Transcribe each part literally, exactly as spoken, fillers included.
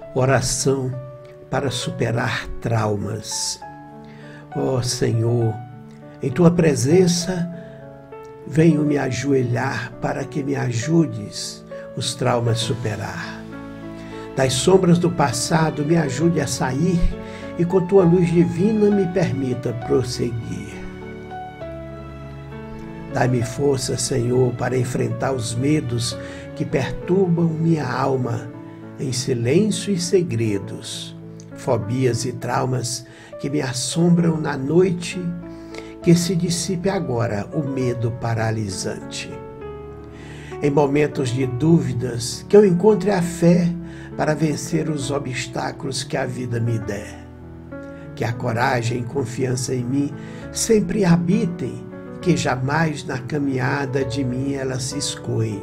Oração para superar traumas. Ó Senhor, em Tua presença, venho me ajoelhar para que me ajudes os traumas a superar. Das sombras do passado, me ajude a sair e com Tua luz divina me permita prosseguir. Dai-me força, Senhor, para enfrentar os medos que perturbam minha alma em silêncio e segredos, fobias e traumas que me assombram na noite, que se dissipe agora o medo paralisante. Em momentos de dúvidas, que eu encontre a fé para vencer os obstáculos que a vida me der. Que a coragem e confiança em mim sempre habitem, que jamais na caminhada de mim elas se escoem.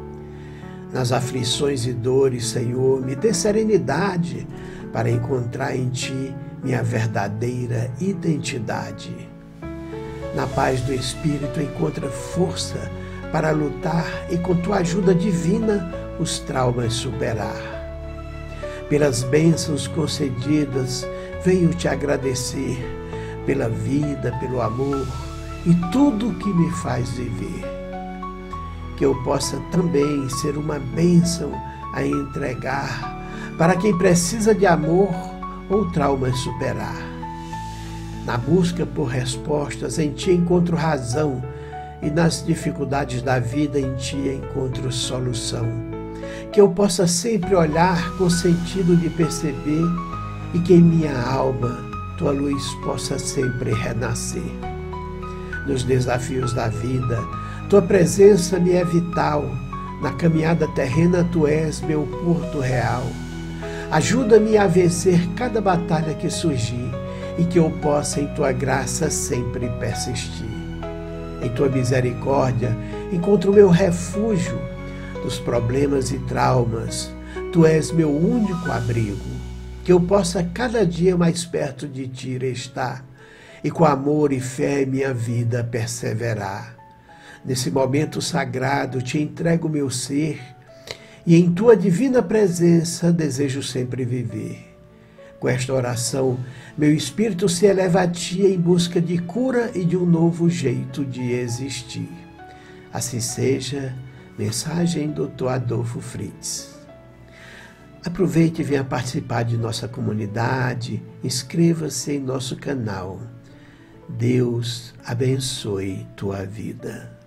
Nas aflições e dores, Senhor, me dê serenidade para encontrar em Ti minha verdadeira identidade. Na paz do Espírito encontra força para lutar e com Tua ajuda divina os traumas superar. Pelas bênçãos concedidas, venho Te agradecer pela vida, pelo amor e tudo que me faz viver. Que eu possa também ser uma bênção a entregar para quem precisa de amor ou traumas superar. Na busca por respostas, em Ti encontro razão e nas dificuldades da vida, em Ti encontro solução. Que eu possa sempre olhar com sentido de perceber e que em minha alma Tua luz possa sempre renascer. Nos desafios da vida, Tua presença me é vital. Na caminhada terrena, Tu és meu porto real. Ajuda-me a vencer cada batalha que surgir e que eu possa, em Tua graça, sempre persistir. Em Tua misericórdia, encontro meu refúgio dos problemas e traumas. Tu és meu único abrigo. Que eu possa cada dia mais perto de Ti estar e com amor e fé em minha vida perseverar. Nesse momento sagrado Te entrego o meu ser e em Tua divina presença desejo sempre viver. Com esta oração, meu espírito se eleva a Ti em busca de cura e de um novo jeito de existir. Assim seja. Mensagem doutor Adolfo Fritz. Aproveite e venha participar de nossa comunidade. Inscreva-se em nosso canal. Deus abençoe tua vida.